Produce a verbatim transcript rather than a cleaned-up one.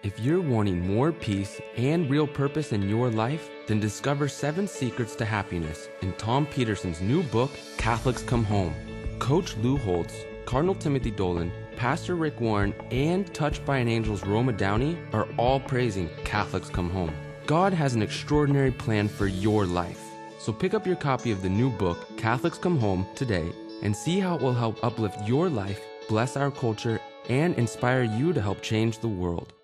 If you're wanting more peace and real purpose in your life, then discover seven secrets to happiness in Tom Peterson's new book, Catholics Come Home. Coach Lou Holtz, Cardinal Timothy Dolan, Pastor Rick Warren, and Touched by an Angel's Roma Downey are all praising Catholics Come Home. God has an extraordinary plan for your life. So pick up your copy of the new book, Catholics Come Home, today and see how it will help uplift your life, bless our culture, and inspire you to help change the world.